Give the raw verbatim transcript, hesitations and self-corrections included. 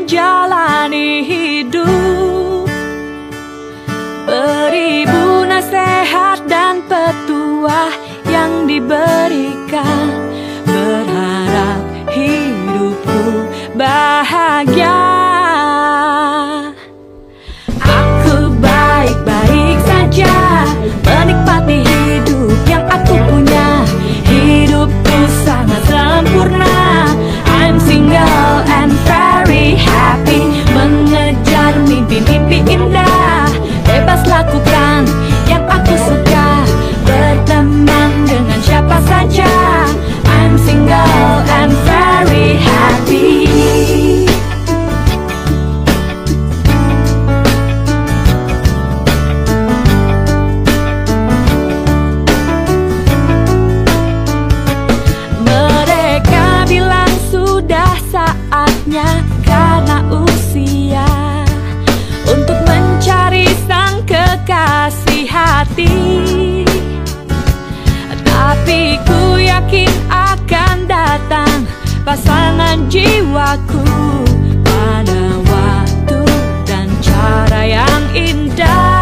menjalani hidup. Beribu nasihat dan petuah yang diberikan, berharap hidupku bahagia. Aku baik-baik saja, menikmati hidup yang aku punya. Hidupku sangat sempurna, I'm single and very happy. Mengejar mimpi-mimpi indah, bebas lakukan yang aku suka. Berteman dengan siapa saja, I'm single and very happy. Mereka bilang sudah saatnya karena usia untuk mencari sang kekasih hati. Tapi ku yakin akan datang pasangan jiwaku pada waktu dan cara yang indah.